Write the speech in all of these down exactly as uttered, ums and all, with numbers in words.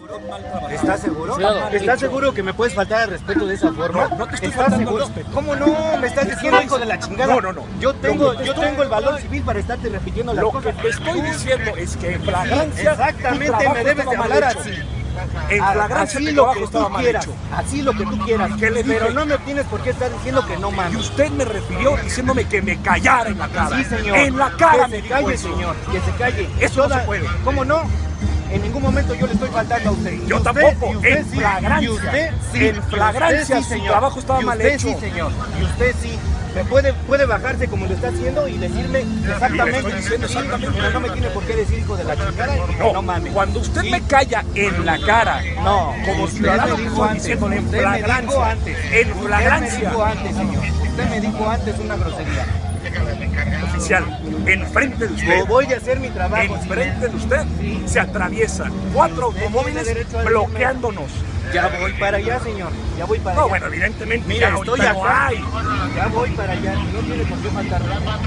un mal trabajador. ¿Estás seguro? Está mal ¿Estás hecho. seguro que me puedes faltar el respeto de esa forma? No, no te estoy ¿Estás faltando seguro? el respeto. ¿Cómo no? Me estás diciendo, hijo de la chingada. No, no, no. Yo tengo, Lo que te yo estoy- tengo el valor civil para estarte repitiendo las Lo cosas. que te estoy diciendo es que en flagrancia. Sí, exactamente, me debes de hablar así. En flagrancia Así tu lo trabajo que estaba tú mal quieras, hecho. así lo que tú quieras. ¿Qué le dije? Pero no me tienes por qué estar diciendo que no Y mames. usted me refirió diciéndome que me callara en la cara. Sí, señor. En la cara que me se dijo calle, eso. señor. Que se calle. Eso no se puede. ¿Cómo no? En ningún momento yo le estoy faltando a usted. Yo Y usted- tampoco, y usted en sí, flagrancia. Y usted sí. En flagrancia, y usted sí, su señor. trabajo estaba Y mal usted hecho. sí, señor. Y usted sí. Me puede, puede bajarse como lo está haciendo y decirme exactamente. estoy diciendo sí, exactamente. pero no me tiene por qué decir hijo de la chingada. No, No mames. cuando usted Sí. me calla en la cara, No, como usted ciudadano me que dijo estoy antes, diciéndole en usted me dijo flagrancia, antes, en usted flagrancia. me dijo antes, señor, usted me dijo antes una grosería. Oficial, enfrente de usted, Yo voy a hacer mi trabajo. enfrente de usted, se atraviesan cuatro automóviles tiene derecho a decirme. bloqueándonos. Ya voy para allá, señor, ya voy para No, allá. bueno, evidentemente Mira, ya estoy ahorita no acá. hay. Ya voy para allá, no tiene por qué faltar nada.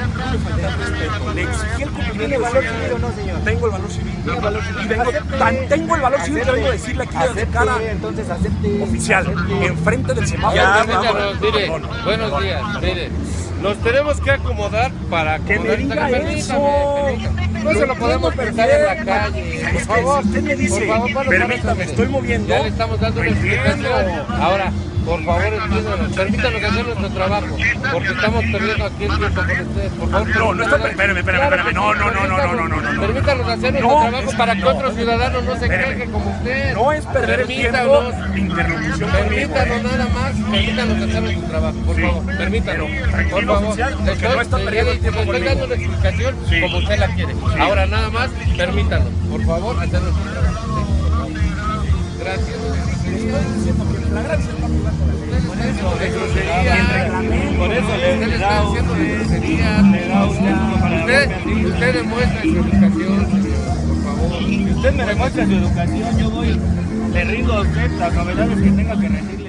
Le exigí el cumplimiento ¿Tiene de valor su civil o no, señor? Tengo el valor civil. Tiene valor civil. Y vengo, Acepte. tan tengo el valor civil que Acepte. vengo a decirle aquí de Acepte, cara entonces acepte. oficial, Acepte. enfrente del semáforo. Ya, Permítanos, vamos. mire, Perdón, buenos perdón. días, mire. Nos tenemos que acomodar para Que me acomodar. diga Permítame, eso. permítame. No Lo se lo podemos entiendo pensar en la perfecto. calle. Es Por que favor, si usted me dice, por favor, para, permítame, para, estoy moviendo, ya le estamos dando lo una entiendo. explicación. Ahora, por favor, entiéndanos, permítanos hacer nuestro trabajo, porque estamos perdiendo aquí el tiempo con ustedes. Por favor, No, no está, permítanos- espérame, espérame, Claro espérame, que no, sí, no, no, no, no, no, no, no, no. Permítanos hacer nuestro No, trabajo es- para que no. otros ciudadanos no se Espérame. quejen como usted. No es perder el tiempo Permítanos. de interlocución conmigo. Permítanos ¿eh? nada más, permítanos hacer nuestro trabajo, por Sí. favor, permítanos, Pero, por tranquilo, favor. oficial, porque Estoy- no está le- perdiendo el le- tiempo le estoy conmigo. dando una explicación Sí. como usted la quiere. Ahora nada más, permítanos, por favor, hacer nuestro trabajo. Gracias. Por eso le Usted le da está diciendo de usted- groserías. le da usted como para Usted, hablarme así. usted demuestra su educación, señor, por favor. Si usted me demuestra su educación, yo voy, le rindo a usted las novedades que tenga que recibir.